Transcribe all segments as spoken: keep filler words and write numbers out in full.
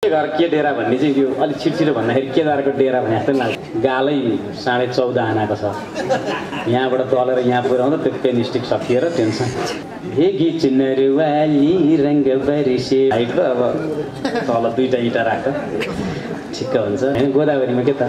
के घर के डेरा भन्ने चाहिँ यो अलिक छिटछिटो भन्दाखेरि केदारको डेरा भने जस्तो लाग्छ। गालै साढे चौध आनाको छ, यहाँबाट तलेर यहाँ पुर्याउँदा त्यो पेन स्टिक सकिएर टेन्सन भेगी चुनरुवाली रङ्ग बरिसे हाइट र अब तल दुईवटा इँटा राख्छ ठिक्क हुन्छ होइन। गोदावरीमा के त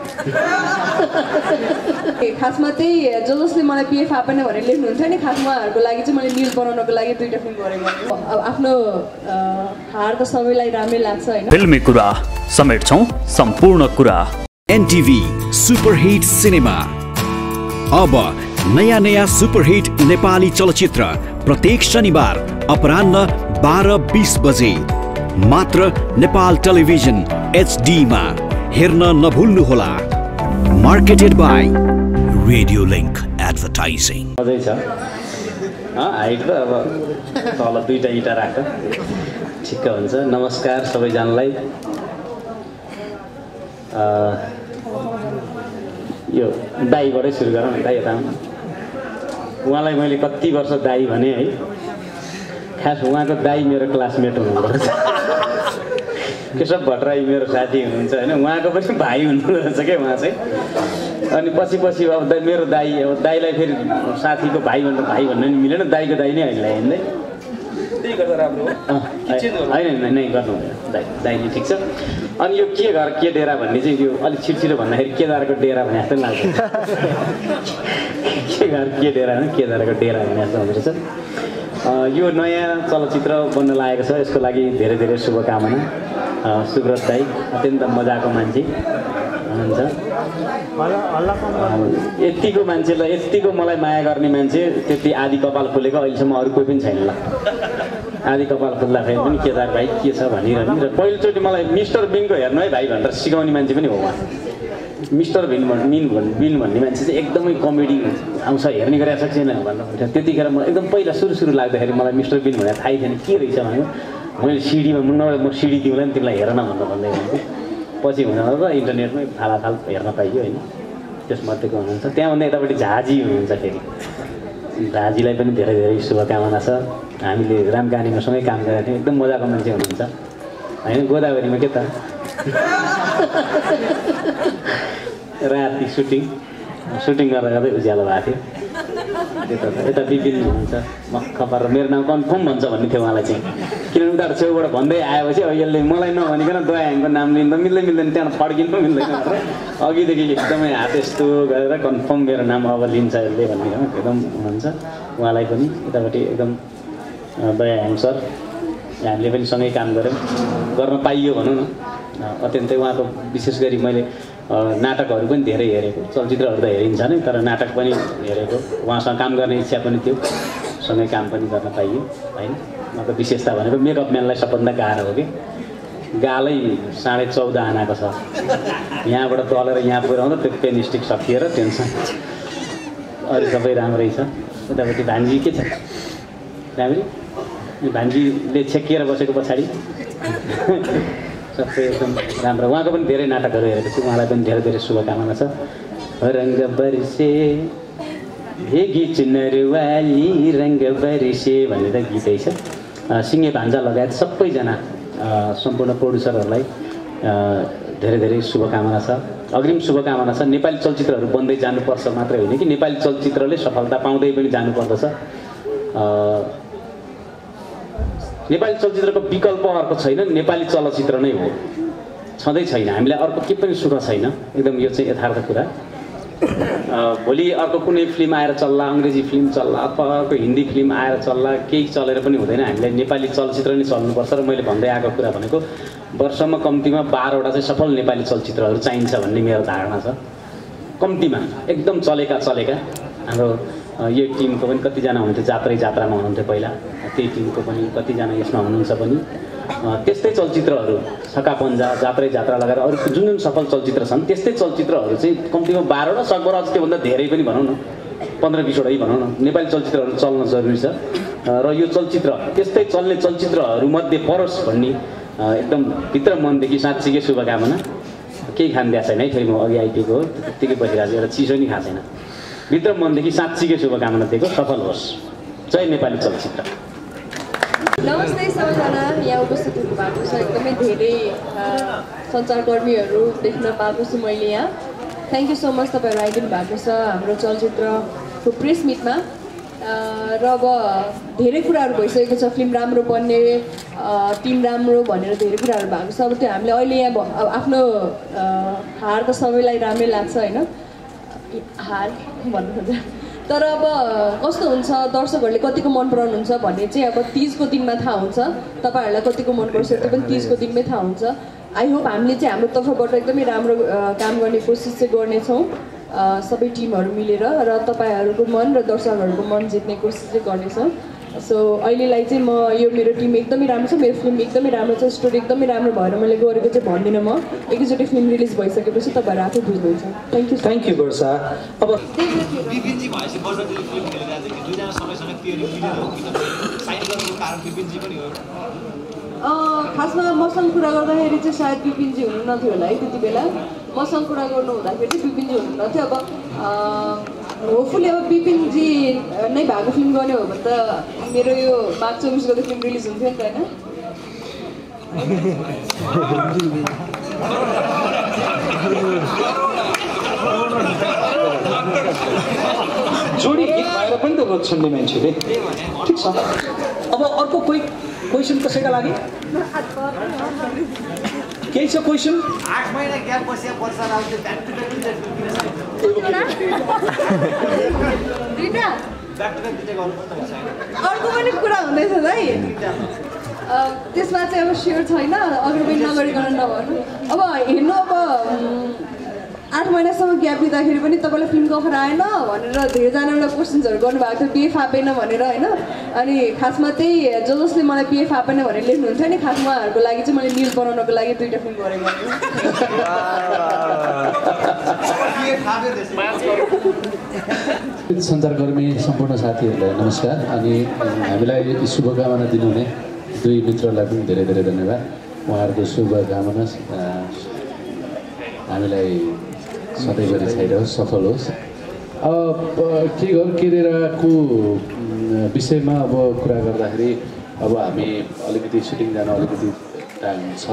खासमा त्यही जो जसले मलाई पिएफ आपने भनेर लेख्नुहुन्छ नि, खास उहाँहरूको लागि चाहिँ मैले न्युज बनाउनको लागि दुईवटा फिल्म गरेको। अब आफ्नो हार त सबैलाई राम्रै लाग्छ होइन। फिल्मी कुरा समेट्छौँ सम्पूर्ण कुरा। एनटिभी सुपरहिट सिनेमा अब नयाँ नयाँ सुपरहिट नेपाली चलचित्र प्रत्येक शनिबार अपराह्न बाह्र बीस बजे मात्र नेपाल टेलिभिजन एचडी मा हेर्न नभुल्नुहोला। Marketed by radio link advertising. मजै छ हाइट र अब तल दुईवटा इँटा राख्छ ठिक्क हुन्छ। नमस्कार सबैजनालाई। यो दाईबाटै सुरु गरौँ न। दाई यता उहाँलाई मैले कति वर्ष दाई भने है, खास उहाँको दाई मेरो क्लासमेट हुनुहुँदो रहेछ। केशव भट्टराई मेरो साथी हुनुहुन्छ होइन, उहाँको पनि भाइ हुनुहुँदो रहेछ क्या उहाँ चाहिँ। अनि पछि पछि अब दा मेरो दाई, अब दाईलाई फेरि साथीको भाइ भन्दा भाइ भन्नु नि मिलेन, दाईको दाई नै अहिले हिँड्दै त्यही गर्दा राम्रो होइन नै गर्नु दाई दाइले ठिक छ। अनि यो के घर के डेरा भन्ने चाहिँ यो अलिक छिटछिटो भन्दाखेरि केदारको डेरा भने जस्तो लाग्छ। के घर के डेरा होइन, केदारको डेरा भने जस्तो हुँदो रहेछ। यो नयाँ चलचित्र बन्न लागेको छ, यसको लागि धेरै धेरै शुभकामना। सुब्रत दाई अत्यन्त मजाको मान्छे हुनुहुन्छ। यतिको मान्छेलाई यतिको मलाई माया गर्ने मान्छे त्यति आदि कपाल खोलेको अहिलेसम्म अरू कोही पनि छैन ल। आदि कपाल खोल्दाखेरि पनि केदार भाइ के छ भनिरहनु र पहिलोचोटि मलाई मिस्टर बिनको हेर्नु है भाइ भनेर सिकाउने मान्छे पनि हो उहाँ। मिस्टर बिन मिन बिन भन्ने मान्छे चाहिँ एकदमै कमेडी आउँछ, हेर्ने गरेको छ छैन भन्नु। त्यतिखेर मलाई एकदम पहिला सुरु सुरु लाग्दाखेरि मलाई मिस्टर बिन भनेर थाहै थिएन के रहेछ भनेको। मैले सिडीमा मुन्न म सिडी तिमीलाई पनि तिमीलाई हेर न भनेर भन्दै हुन्थेँ। पछि हुन त इन्टरनेटमै फालाफाल हेर्न पाइयो होइन। त्यसमध्येको हुनुहुन्छ। त्यहाँभन्दा यतापट्टि झाजी हुनुहुन्छ। फेरि झाजीलाई पनि धेरै धेरै शुभकामना छ। हामीले रामकाहानीमा सँगै काम गरेको थियौँ, एकदम मजाको मान्छे हुनुहुन्छ होइन। गोदावरीमा के त राति सुटिङ सुटिङ गर्दा गर्दै उज्यालो भएको थियो। त्यता यता विपिन हुनुहुन्छ मक्ख पारेर मेरो नाम कन्फर्म भन्छ भन्ने थियो उहाँलाई चाहिँ। किनभने उनीहरू छेउबाट भन्दै आएपछि अब यसले मलाई नभनिकन दयाङको नाम लिँदा मिल्दै मिल्दैन, त्यहाँ फर्किनु मिल्दैन भनेर अघिदेखि एकदमै हात यस्तो गरेर कन्फर्म मेरो नाम अब लिन्छ यसले भन्ने एकदम हुनुहुन्छ। उहाँलाई पनि यतापट्टि एकदम दयाङ सर, हामीले पनि सँगै काम गऱ्यौँ, गर्न पाइयो भनौँ न। अत्यन्तै उहाँको विशेष गरी मैले नाटकहरू पनि धेरै हेरेको, चलचित्रहरू त हेरिन्छ नै तर नाटक पनि हेरेको। उहाँसँग काम गर्ने इच्छा पनि थियो, सँगै काम पनि गर्न पाइयो होइन। उहाँको विशेषता भनेको मेकअप म्यानलाई सबभन्दा गाह्रो हो कि गालै साढे चौध आनाको छ, यहाँबाट तलेर यहाँ पुर्याउँदा त्यो पेन स्टिक सकिएर टेन्सन। अरू सबै राम्रै छ। उतापट्टि भान्जी के छ राम्रै, भान्जीले छेकिएर बसेको पछाडि सबै एकदम राम्रो। उहाँको पनि धेरै नाटकहरू हेरेको छु, उहाँलाई पनि धेरै धेरै शुभकामना छ। रङ्ग बरिसे भेगी चुनरुवाली रङ्ग बरिसे भन्ने त गीतै छ। सिङ्गे भान्जा लगायत सबैजना सम्पूर्ण प्रोड्युसरहरूलाई धेरै धेरै शुभकामना छ, अग्रिम शुभकामना छ। नेपाली चलचित्रहरू बन्दै जानुपर्छ मात्रै होइन कि नेपाली चलचित्रले सफलता पाउँदै पनि जानुपर्दछ। नेपाली चलचित्रको विकल्प अर्को छैन, नेपाली चलचित्र नै हो, छँदै छैन। हामीलाई अर्को के पनि सुख छैन, एकदम यो चाहिँ यथार्थ कुरा। भोलि अर्को कुनै फिल्म आएर चल्ला, अङ्ग्रेजी फिल्म चल्ला अथवा अर्को हिन्दी फिल्म आएर चल्ला, केही चलेर पनि हुँदैन। हामीलाई नेपाली चलचित्र नै चल्नुपर्छ। र मैले भन्दै आएको कुरा भनेको वर्षमा कम्तीमा बाह्रवटा चाहिँ सफल नेपाली चलचित्रहरू चाहिन्छ भन्ने मेरो धारणा छ। कम्तीमा एकदम चलेका चलेका हाम्रो यो टिमको पनि कतिजना हुनुहुन्थ्यो जात्रै जात्रामा हुनुहुन्थ्यो पहिला, त्यही टिमको पनि कतिजना यसमा हुनुहुन्छ पनि। त्यस्तै चलचित्रहरू छक्का पन्जा, जात्रै जात्रा लगाएर अरू जुन जुन सफल चलचित्र छन् त्यस्तै चलचित्रहरू चाहिँ कम्तीमा बाह्रवटा सकभर अझ त्योभन्दा धेरै पनि भनौँ न, पन्ध्र बिसवटै भनौँ न नेपाली चलचित्रहरू चल्न जरुरी छ। र यो चलचित्र त्यस्तै चल्ने चलचित्रहरूमध्ये परोस् भन्ने एकदम भित्र मनदेखि साँच्चीकै शुभकामना। केही खान दिएको छैन है, फेरि म अघि आइपुगेको हो त्यत्तिकै बसिरहेको छु, एउटा चिसो नि खाएको छैन। भित्र मनदेखि साँच्चीकै शुभकामना दिएको, सफल होस्। जय नेपाली चलचित्र। नमस्ते सबैजना, यहाँ उपस्थित हुनुभएको छ एकदमै धेरै सञ्चारकर्मीहरू देख्न पाएको छु मैले यहाँ। थ्याङ्क यू सो मच तपाईँहरू आइदिनु भएको छ हाम्रो चलचित्रको प्रेस मिटमा। र अब धेरै कुराहरू भइसकेको छ, फिल्म राम्रो बन्ने, टिम राम्रो भनेर धेरै कुराहरू भएको छ। अब त्यो हामीले अहिले यहाँ अब आफ्नो हार त सबैलाई राम्रै लाग्छ होइन, हार भन्नु खोज्दा। तर अब कस्तो हुन्छ, दर्शकहरूले कतिको मन पराउनुहुन्छ भन्ने चाहिँ अब तिजको दिनमा थाहा हुन्छ। तपाईँहरूलाई कतिको मनपर्छ त्यो पनि तिजको दिनमै थाहा हुन्छ। आई होप हामीले चाहिँ हाम्रो तर्फबाट एकदमै राम्रो काम गर्ने कोसिस चाहिँ गर्नेछौँ, सबै टिमहरू मिलेर, र तपाईँहरूको मन र दर्शकहरूको मन जित्ने कोसिस चाहिँ गर्नेछौँ। सो अहिलेलाई चाहिँ म यो मेरो टिम एकदमै राम्रो छ, मेरो फिल्म एकदमै राम्रो छ, स्टोरी एकदमै राम्रो भएर मैले गरेको चाहिँ भन्दिनँ। म एकैचोटि फिल्म रिलिज भइसकेपछि तपाईँहरू आफै बुझ्नुहुन्छ। Thank you thank you Varsha. अब विपिनजी भएपछि वर्षाजीले फिल्म खेलिरहेको थियो कि दुईजना सँगसँगै पियरिङ मिलेर हो कि साइन गर्नुको कारण विपिनजी पनि हो? खासमा मसँग कुरा गर्दाखेरि चाहिँ सायद विपिनजी हुनु नथ्यो होला है त्यति बेला। मसँग कुरा गर्नु हुँदाखेरि चाहिँ विपिनजी हुनु नथ्यो। अब होपफुली अब विपिनजी नै भएको फिल्म गर्ने हो भने त मेरो यो माघ चौबिस गते फिल्म रिलिज हुन्थ्यो नि त होइन। जोडी हिट भएर पनि त रोज्छन् नि मान्छेले, ठिक छ। अब अर्को कोही क्वेसन कसैका लागि केही छ क्वेसन? आठ महिना ग्याप बसी वर्षा राउतले back to back back to back अर्को पनि कुरा हुँदैछ है, त्यसमा चाहिँ अब स्योर छैन, अगाडि पनि नगरिकन नभर्नु। अब हेर्नु, अब आठ महिनासम्म ग्याप दिँदाखेरि पनि तपाईँलाई फिल्मको अफर आएन भनेर धेरैजनालाई क्वेसन्सहरू गर्नुभएको थियो, पिएफ आपेन भनेर होइन। अनि खासमा त्यही जो जसले मलाई पिएफ आपेन भनेर लेख्नुहुन्थ्यो नि, खास उहाँहरूको लागि चाहिँ मैले न्युज बनाउनको लागि दुईवटा फिल्म गरेको। सञ्चारकर्मी सम्पूर्ण साथीहरूलाई नमस्कार। अनि हामीलाई शुभकामना दिनुहुने दुई मित्रलाई पनि धेरै धेरै धन्यवाद। उहाँहरूको शुभकामना हामीलाई सधैँभरि छैरहोस्, सफल होस्। अब के गर केरेराको विषयमा अब कुरा गर्दाखेरि अब हामी अलिकति सुटिङ जान अलिकति टाइम छ।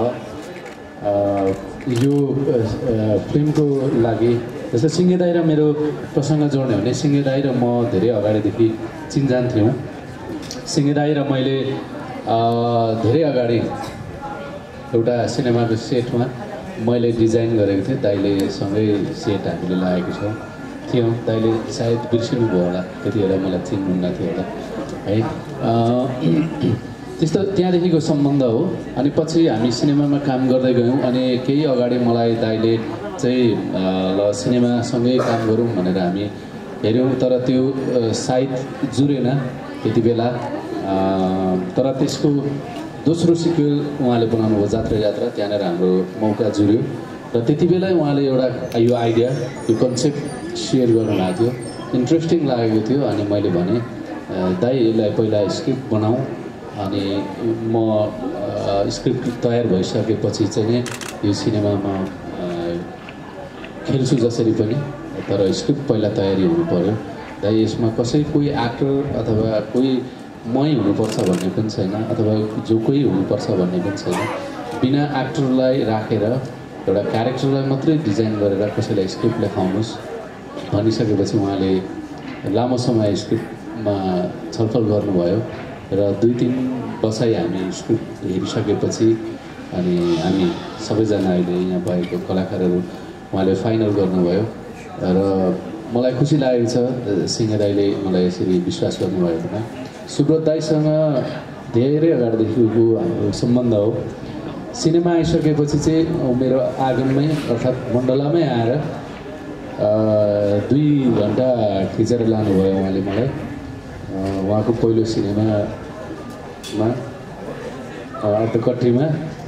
यो फिल्मको लागि जस्तै सिङ्गे दाई र मेरो प्रसङ्ग जोड्ने हो भने सिङ्गे दाई र म धेरै अगाडिदेखि चिनजान थियौँ। सिङ्गे दाई र मैले धेरै अगाडि एउटा सिनेमाको सेटमा मैले डिजाइन गरेको थिएँ, दाइले सँगै सेट हामीले लगाएको छौँ थियौँ। दाइले सायद बिर्सिनु भयो होला, त्यति बेला मलाई चिन्नुहुन्न थियो होला है। त्यस्तो त्यहाँदेखिको सम्बन्ध हो। अनि पछि हामी सिनेमामा काम गर्दै गयौँ। अनि केही अगाडि मलाई दाइले चाहिँ ल सिनेमासँगै काम गरौँ भनेर हामी हेऱ्यौँ, तर त्यो सायद जुरेन त्यति बेला। तर त्यसको दोस्रो सिक्वेल उहाँले बनाउनु भयो जात्रा यात्रा, त्यहाँनिर हाम्रो मौका जुर्यो र त्यति बेला उहाँले एउटा यो आइडिया यो कन्सेप्ट सेयर गर्नुभएको थियो, इन्ट्रेस्टिङ लागेको थियो। अनि मैले भने दाइ यसलाई पहिला स्क्रिप्ट बनाऊ, अनि म स्क्रिप्ट तयार भइसकेपछि चाहिँ नै यो सिनेमामा खेल्छु जसरी पनि, तर स्क्रिप्ट पहिला तयारी हुनु पऱ्यो। दाइ यसमा कसै कोही एक्टर अथवा कोही मै हुनुपर्छ भन्ने पनि छैन, अथवा जो कोही हुनुपर्छ भन्ने पनि छैन। बिना एक्टरलाई राखेर एउटा क्यारेक्टरलाई मात्रै डिजाइन गरेर कसैलाई स्क्रिप्ट लेखाउनुहोस् भनिसकेपछि उहाँले लामो समय स्क्रिप्टमा छलफल गर्नुभयो र दुई तिन बसाइ हामी स्क्रिप्ट हेरिसकेपछि अनि हामी सबैजना अहिले यहाँ भएको कलाकारहरू उहाँले फाइनल गर्नुभयो र मलाई खुसी लागेको छ सिङ्गे दाइले मलाई यसरी विश्वास गर्नुभएकोमा। सुब्रत दाइसँग धेरै अगाडिदेखिको हाम्रो सम्बन्ध हो। सिनेमा आइसकेपछि चाहिँ मेरो आँगनमै अर्थात् मण्डलामै आएर दुई घन्टा खिचेर लानुभयो उहाँले मलाई। उहाँको पहिलो सिनेमामा अर्धकट्रीमा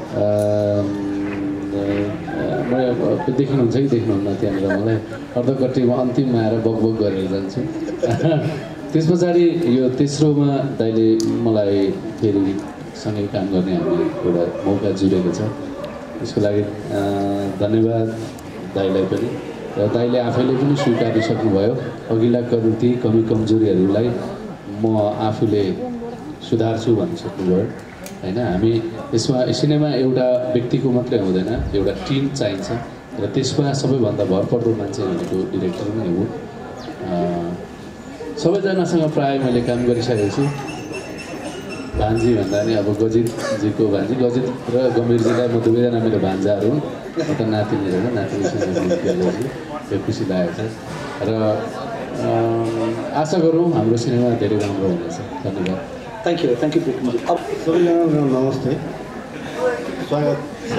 देख्नुहुन्छ कि देख्नुहुन्न त्यहाँनिर मलाई अर्धकट्रीमा अन्तिममा आएर बकबक गरेर जान्छु। त्यस पछाडि यो तेस्रोमा दाइले मलाई फेरि सँगै काम गर्ने हामीले एउटा मौका जुरेको छ, यसको लागि धन्यवाद दाइलाई पनि। र दाइले आफैले पनि स्वीकारिसक्नुभयो अघिल्ला कृति कमी कमजोरीहरूलाई म आफूले सुधार्छु भन्नु सक्नुभयो होइन। हामी यसमा सिनेमा एउटा व्यक्तिको मात्रै हुँदैन, एउटा टिम चाहिन्छ र त्यसमा सबैभन्दा भरपर्दो मान्छे भनेको डिरेक्टर नै हो। सबैजनासँग प्रायः मैले काम गरिसकेको छु। भान्जी भन्दा नि अब गजितजीको भान्जी, गजित र गम्भीरजीलाई म दुवैजना मेरो भान्जाहरू हुन्, एउटा नातिनी होइन, नातिनीसँग यो खुसी लागेको छ र आशा गरौँ हाम्रो सिनेमा धेरै राम्रो हुनेछ। धन्यवाद। थ्याङ्क यू थ्याङ्क यू बिपिनजी। अब सबैजना नमस्ते, स्वागत छ।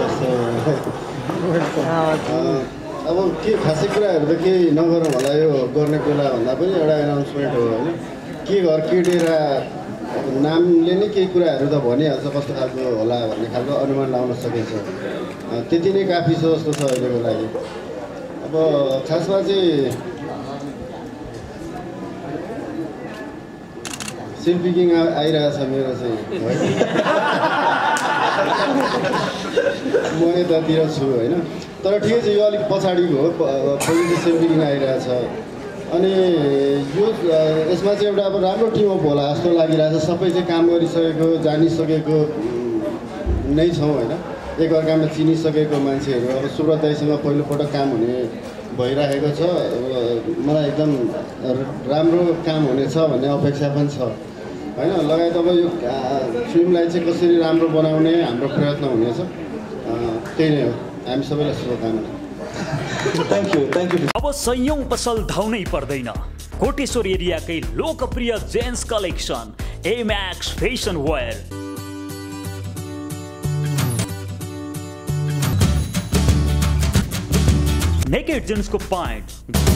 अब के खासै कुराहरू त केही नगरौँ होला, यो गर्ने बेला भन्दा पनि एउटा एनाउन्समेन्ट हो होइन। के घर के डेरा नामले नै केही कुराहरू त भनिहाल्छ कस्तो खालको होला भन्ने खालको अनुमान लगाउन सकिन्छ। त्यति नै काफी छ जस्तो छ अहिलेको लागि। अब खासमा चाहिँ सेल्फी किङ आइरहेछ मेरो चाहिँ है। म यतातिर छु होइन, तर ठिकै छ, यो अलिक पछाडिको हो। पहिलो चाहिँ सेल्फी किङ आइरहेछ अनि यो यसमा चाहिँ एउटा अब राम्रो टिम अप होला जस्तो लागिरहेछ। सबै चाहिँ काम गरिसकेको जानिसकेको नै छौँ होइन, एकअर्कामा चिनिसकेको मान्छेहरू। अब सुब्रत दाइसँग पहिलोपटक काम हुने भइरहेको छ। मलाई एकदम राम्रो काम हुनेछ भन्ने अपेक्षा पनि छ होइन। लगायत अब यो फिल्मलाई चाहिँ कसरी राम्रो बनाउने हाम्रो प्रयत्न हुनेछ, त्यही नै हो। हामी सबैलाई शुभकामना। Thank you thank you. अब सयौं पसल धाउनै पर्दैन। कोटेश्वर एरियाकै लोकप्रिय jeans collection Emax fashion wear. Naked जेन्सको प्यान्ट,